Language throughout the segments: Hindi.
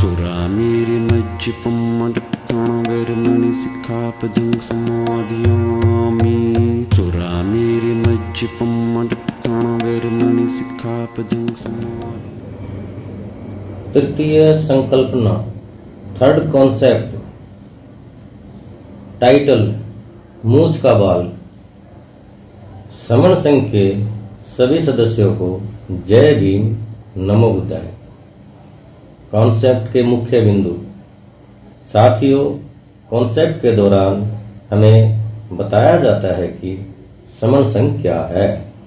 चोरा मेरे मज्ज पम्मडक्कण वेरमणि सिक्खापदं समाधियामि। चोरा मेरे मज्ज पम्मडक्कण वेरमणि सिक्खापदं समाधियामि। तृतीय संकल्पना, थर्ड कॉन्सेप्ट। टाइटल, मूंछ का बाल। समन संघ के सभी सदस्यों को जय भीम, नमो बुद्धाय। कॉन्सेप्ट के मुख्य बिंदु। साथियों, कॉन्सेप्ट के दौरान हमें बताया जाता है कि समन संघ क्या है,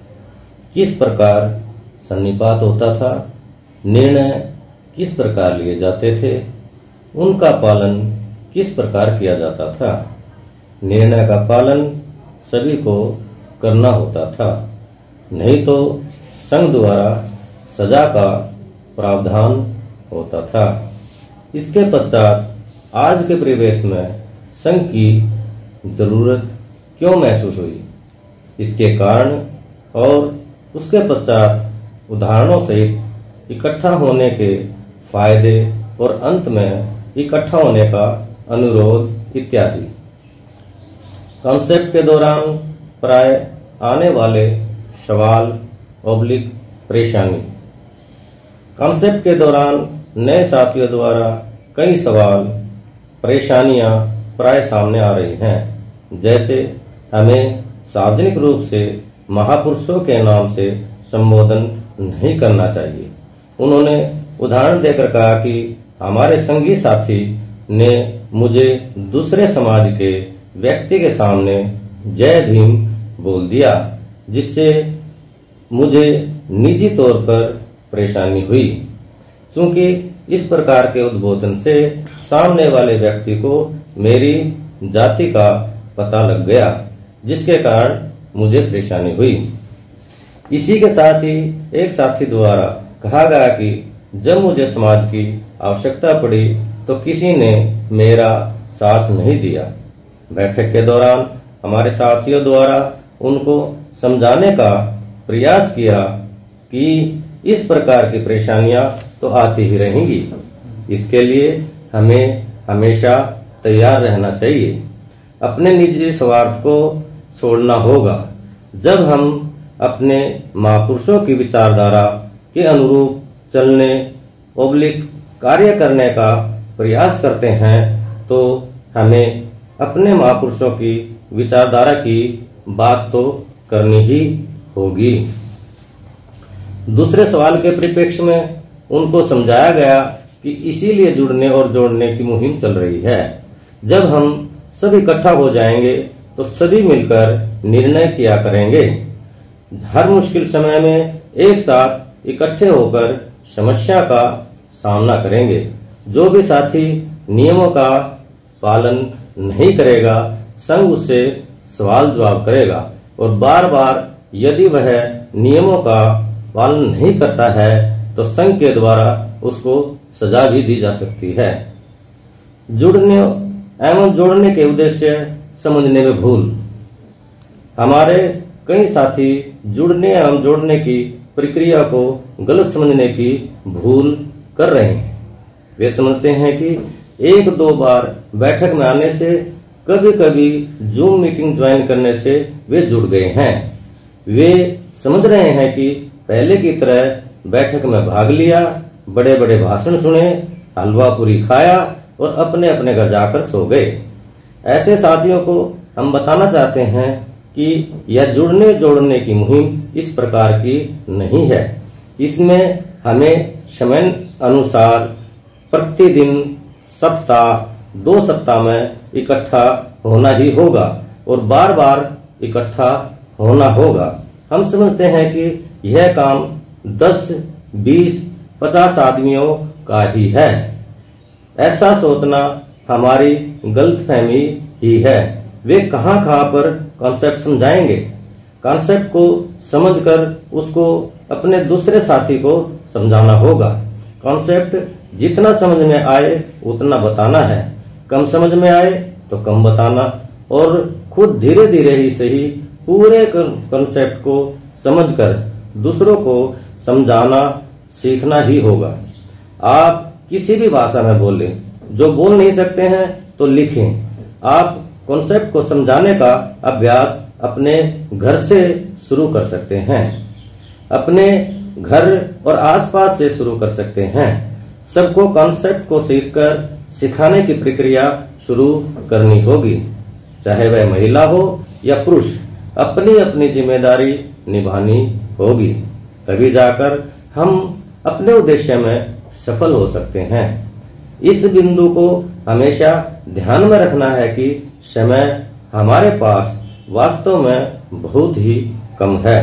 किस प्रकार सन्निपात होता था, निर्णय किस प्रकार लिए जाते थे, उनका पालन किस प्रकार किया जाता था। निर्णय का पालन सभी को करना होता था, नहीं तो संघ द्वारा सजा का प्रावधान होता था। इसके पश्चात आज के परिवेश में संघ की जरूरत क्यों महसूस हुई, इसके कारण और उसके पश्चात उदाहरणों सहित इकट्ठा होने के फायदे और अंत में इकट्ठा होने का अनुरोध इत्यादि। कॉन्सेप्ट के दौरान प्राय आने वाले सवाल ऑब्लिक परेशानी। कॉन्सेप्ट के दौरान नए साथियों द्वारा कई सवाल परेशानियां प्राय सामने आ रही हैं, जैसे हमें सार्वजनिक रूप से महापुरुषों के नाम से संबोधन नहीं करना चाहिए। उन्होंने उदाहरण देकर कहा कि हमारे संगी साथी ने मुझे दूसरे समाज के व्यक्ति के सामने जय भीम बोल दिया, जिससे मुझे निजी तौर पर परेशानी हुई। चूंकि इस प्रकार के उद्बोधन से सामने वाले व्यक्ति को मेरी जाति का पता लग गया, जिसके कारण मुझे परेशानी हुई। इसी के साथ ही एक साथी द्वारा कहा गया कि जब मुझे समाज की आवश्यकता पड़ी तो किसी ने मेरा साथ नहीं दिया। बैठक के दौरान हमारे साथियों द्वारा उनको समझाने का प्रयास किया कि इस प्रकार की परेशानियां तो आती ही रहेंगी, इसके लिए हमें हमेशा तैयार रहना चाहिए। अपने निजी स्वार्थ को छोड़ना होगा। जब हम अपने महापुरुषों की विचारधारा के अनुरूप चलने ऑब्लिक कार्य करने का प्रयास करते हैं तो हमें अपने महापुरुषों की विचारधारा की बात तो करनी ही होगी। दूसरे सवाल के परिप्रेक्ष्य में उनको समझाया गया कि इसीलिए जुड़ने और जोड़ने की मुहिम चल रही है। जब हम सब इकट्ठा हो जाएंगे तो सभी मिलकर निर्णय किया करेंगे। हर मुश्किल समय में एक साथ इकट्ठे होकर समस्या का सामना करेंगे। जो भी साथी नियमों का पालन नहीं करेगा, संघ उससे सवाल जवाब करेगा और बार बार यदि वह नियमों का पालन नहीं करता है तो संघ के द्वारा उसको सजा भी दी जा सकती है। जुड़ने एवं जोड़ने के उद्देश्य समझने में भूल। हमारे कई साथी जुड़ने एवं जोड़ने की प्रक्रिया को गलत समझने की भूल कर रहे हैं। वे समझते हैं कि एक दो बार बैठक में आने से, कभी कभी जूम मीटिंग ज्वाइन करने से वे जुड़ गए हैं। वे समझ रहे हैं कि पहले की तरह बैठक में भाग लिया, बड़े बड़े भाषण सुने, हलवा पूरी खाया और अपने अपने घर जाकर सो गए। ऐसे साथियों को हम बताना चाहते हैं कि यह जुड़ने जोड़ने की मुहिम इस प्रकार की नहीं है। इसमें हमें समय अनुसार प्रतिदिन, सप्ताह, 2 सप्ताह में इकट्ठा होना ही होगा और बार बार इकट्ठा होना होगा। हम समझते हैं कि यह काम 10, 20, 50 आदमियों का ही है। ऐसा सोचना हमारी गलतफहमी ही है। वे कहां पर कॉन्सेप्ट समझाएंगे। कॉन्सेप्ट को समझकर उसको अपने दूसरे साथी को समझाना होगा। कॉन्सेप्ट जितना समझ में आए उतना बताना है, कम समझ में आए तो कम बताना और खुद धीरे धीरे ही सही पूरे कॉन्सेप्ट को समझकर दूसरों को समझाना सीखना ही होगा। आप किसी भी भाषा में बोलें। जो बोल नहीं सकते हैं तो लिखें। आप कॉन्सेप्ट को समझाने का अभ्यास अपने घर से शुरू कर सकते हैं, अपने घर और आसपास से शुरू कर सकते हैं। सबको कॉन्सेप्ट को सीखकर सिखाने की प्रक्रिया शुरू करनी होगी, चाहे वह महिला हो या पुरुष। अपनी अपनी जिम्मेदारी निभानी होगी, तभी जाकर हम अपने उद्देश्य में सफल हो सकते हैं। इस बिंदु को हमेशा ध्यान में रखना है कि समय हमारे पास वास्तव में बहुत ही कम है।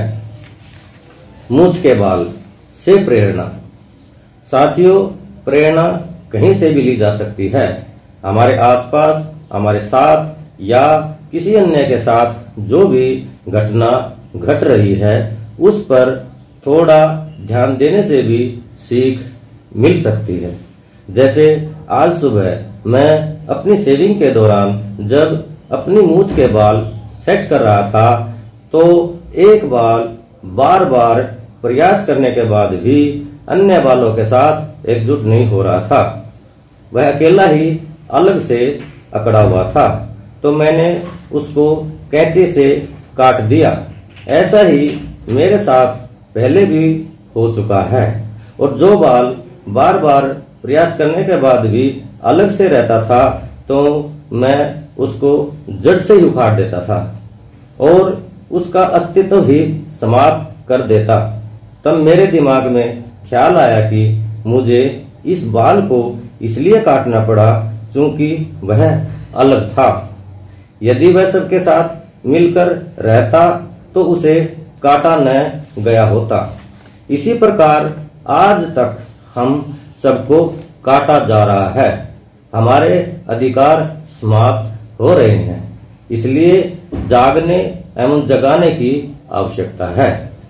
मूंछ के बाल से प्रेरणा। साथियों, प्रेरणा कहीं से भी ली जा सकती है। हमारे आसपास, हमारे साथ या किसी अन्य के साथ जो भी घटना घट रही है उस पर थोड़ा ध्यान देने से भी सीख मिल सकती है। जैसे आज सुबह मैं अपनी शेविंग के दौरान जब अपनी मूंछ के बाल सेट कर रहा था तो एक बाल बार बार प्रयास करने के बाद भी अन्य बालों के साथ एकजुट नहीं हो रहा था। वह अकेला ही अलग से अकड़ा हुआ था, तो मैंने उसको कैंची से काट दिया। ऐसा ही मेरे साथ पहले भी हो चुका है, और जो बाल बार बार प्रयास करने के बाद भी अलग से रहता था तो मैं उसको जड़ से ही उखाड़ देता था और उसका अस्तित्व ही समाप्त कर देता। तब मेरे दिमाग में ख्याल आया कि मुझे इस बाल को इसलिए काटना पड़ा क्योंकि वह अलग था। यदि वह सबके साथ मिलकर रहता तो उसे काटा न गया होता। इसी प्रकार आज तक हम सबको काटा जा रहा है। हमारे अधिकार समाप्त हो रहे हैं, इसलिए जागने एवं जगाने की आवश्यकता है।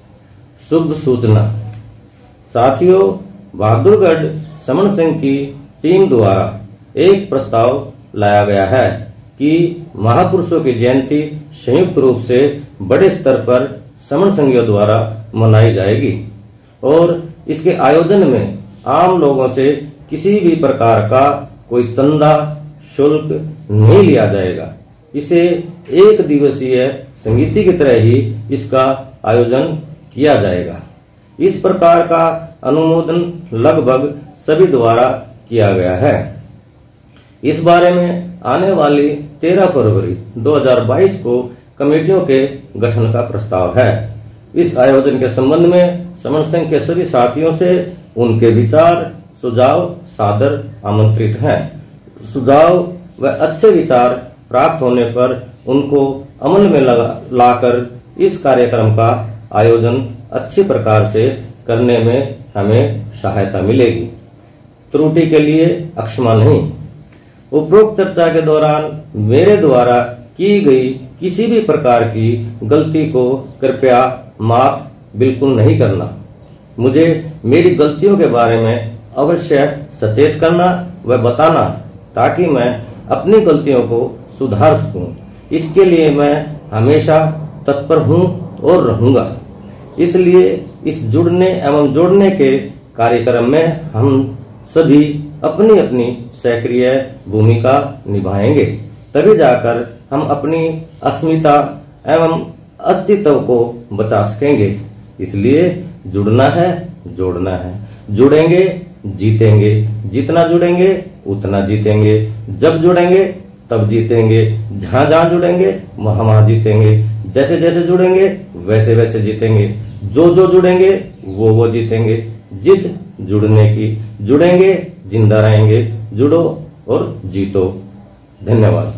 शुभ सूचना। साथियों, बहादुरगढ़ समन संघ की टीम द्वारा एक प्रस्ताव लाया गया है कि महापुरुषों की जयंती संयुक्त रूप से बड़े स्तर पर समन संघियों द्वारा मनाई जाएगी और इसके आयोजन में आम लोगों से किसी भी प्रकार का कोई चंदा शुल्क नहीं लिया जाएगा। इसे एक दिवसीय संगीति की तरह ही इसका आयोजन किया जाएगा। इस प्रकार का अनुमोदन लगभग सभी द्वारा किया गया है। इस बारे में आने वाली 13 फरवरी 2022 को कमेटियों के गठन का प्रस्ताव है। इस आयोजन के संबंध में समन संघ के सभी साथियों से उनके विचार सुझाव सादर आमंत्रित हैं। सुझाव व अच्छे विचार प्राप्त होने पर उनको अमल में लाकर इस कार्यक्रम का आयोजन अच्छी प्रकार से करने में हमें सहायता मिलेगी। त्रुटि के लिए अक्षमा नहीं। उपरोक्त चर्चा के दौरान मेरे द्वारा की गई किसी भी प्रकार की गलती को कृपया माफ बिल्कुल नहीं करना। मुझे मेरी गलतियों के बारे में अवश्य सचेत करना व बताना ताकि मैं अपनी गलतियों को सुधार सकूं। इसके लिए मैं हमेशा तत्पर हूं और रहूंगा। इसलिए इस जुड़ने एवं जोड़ने के कार्यक्रम में हम सभी अपनी अपनी सक्रिय भूमिका निभाएंगे, तभी जाकर हम अपनी अस्मिता एवं अस्तित्व को बचा सकेंगे। इसलिए जुड़ना है, जोड़ना है। जुड़ेंगे, जीतेंगे। जितना जुड़ेंगे उतना जीतेंगे। जब जुड़ेंगे तब जीतेंगे। जहां जहां जुड़ेंगे वहां वहां जीतेंगे। जैसे जैसे जुड़ेंगे वैसे वैसे जीतेंगे। जो जो जुड़ेंगे वो जीतेंगे। जिद जुड़ने की। जुड़ेंगे, जिंदा रहेंगे। जुड़ो और जीतो। धन्यवाद।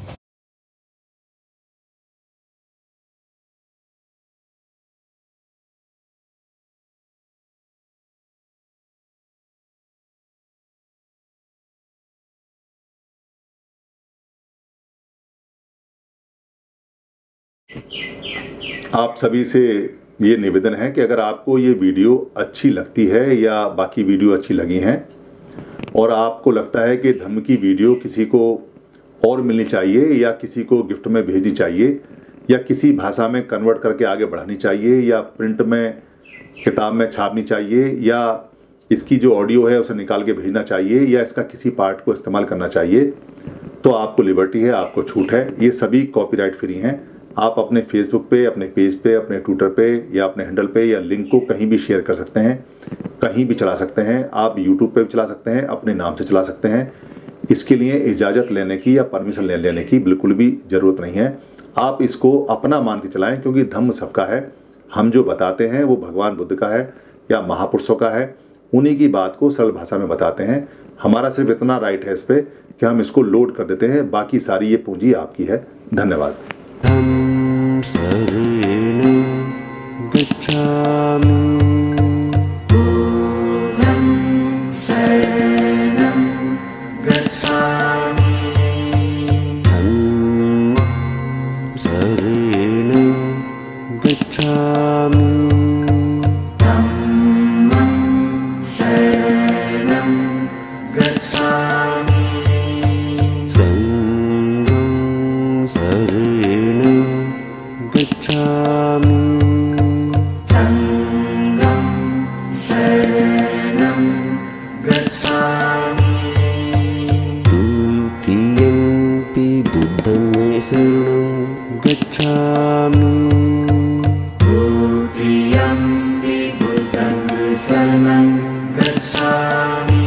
आप सभी से ये निवेदन है कि अगर आपको ये वीडियो अच्छी लगती है या बाकी वीडियो अच्छी लगी हैं और आपको लगता है कि धर्म की वीडियो किसी को और मिलनी चाहिए या किसी को गिफ्ट में भेजनी चाहिए या किसी भाषा में कन्वर्ट करके आगे बढ़ानी चाहिए या प्रिंट में किताब में छापनी चाहिए या इसकी जो ऑडियो है उसे निकाल के भेजना चाहिए या इसका किसी पार्ट को इस्तेमाल करना चाहिए तो आपको लिबर्टी है, आपको छूट है। ये सभी कॉपीराइट फ्री हैं। आप अपने फेसबुक पे, अपने पेज पे, अपने ट्विटर पे या अपने हैंडल पे या लिंक को कहीं भी शेयर कर सकते हैं, कहीं भी चला सकते हैं। आप यूट्यूब पे भी चला सकते हैं, अपने नाम से चला सकते हैं। इसके लिए इजाज़त लेने की या परमिशन लेने की बिल्कुल भी ज़रूरत नहीं है। आप इसको अपना मान के चलाएं, क्योंकि धम्म सबका है। हम जो बताते हैं वो भगवान बुद्ध का है या महापुरुषों का है, उन्हीं की बात को सरल भाषा में बताते हैं। हमारा सिर्फ इतना राइट है इस पर कि हम इसको लोड कर देते हैं, बाकी सारी ये पूंजी आपकी है। धन्यवाद। धम्म शरणं गच्छामि। बुद्धं शरणं गच्छामि। धम्मं शरणं गच्छामि। धम्मं शरणं गच्छामि। संघं शरणं गच्छामि। संघं शरणं गच्छामि। द्वितीयंपि बुद्धं शरणं गच्छामि। द्वितीयंपि बुद्धं शरणं गच्छामि।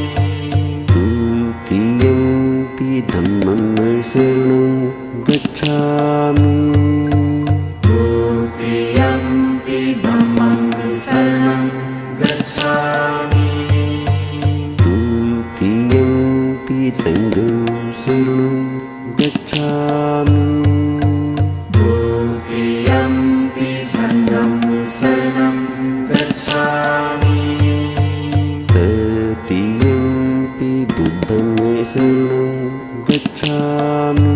द्वितीयंपि धम्मं शरणं गच्छामि। द्वितीयंपि धम्मं शरणं गच्छामि। द्वितीयंपि संघं शरणं गच्छामि। द्वितीयंपि संघं शरणं गच्छामि। तृतीयंपि बुद्धं शरणं गच्छामि।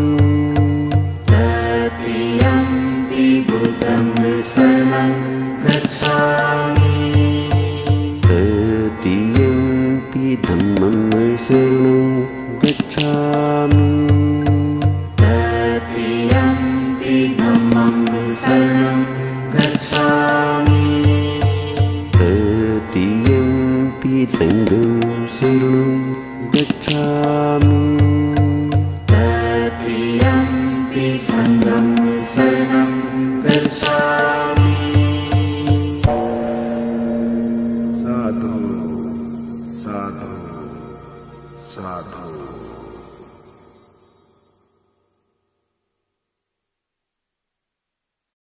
तृतीयंपि बुद्धं शरणं गच्छामि। तृतीयंपि धम्मं शरणं गच्छामि। तृतीयंपि धम्मं शरणं गच्छामि। तृतीयंपि संघं